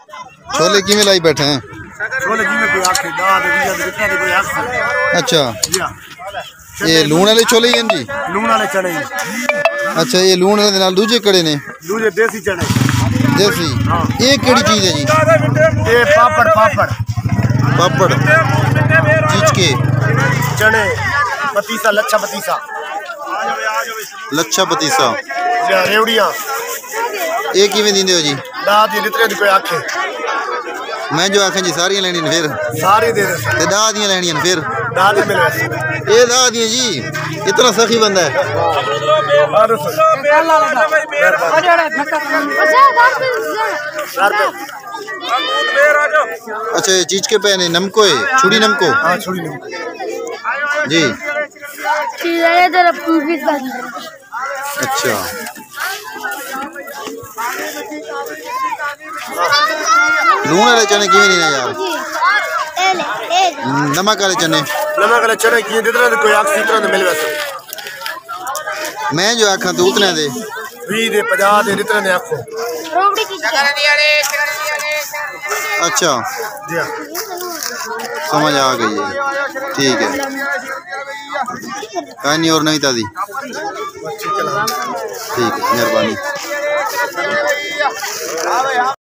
छोले किमें लाई बैठे हैं? छोले जिमें कोई आखे दाद जितना कोई आखे। अच्छा जी हां ये लूण वाले छोले हैं जी? लूण वाले चने। अच्छा ये लूण दे नाल दूजे कड़े ने? दूजे देसी चने। देसी ये केड़ी चीज है जी? ये पापड़ पापड़ पापड़ चीज के चने पतीसा लच्छा पतीसा लच्छा पतीसा रेवड़ियां ये किवें दिंदे हो जी? दाद दी लितरे दी कोई आखे। मैं जो आखें जी सारियां लेनी ने फिर सारी दे दे ते दाह दियां लेनियां ने फिर दाद मिले ये दाह दियां जी इतना सखी बंदा है। अच्छा ये चीज के पैने नमको है छुड़ी नमको? हां छुड़ी नमको जी। अच्छा लूण वाले चने किवें नहीं यार? नमक वाले चने की जितना कोई आख इतना दे मिल वैसे। मैं जो आखा तो उतने दे 20 दे 50 दे जितना ने आखो। अच्छा जी हां समझ आ गई है ठीक है। कहानी और नहीं ताज़ी ठीक है मेहरबानी।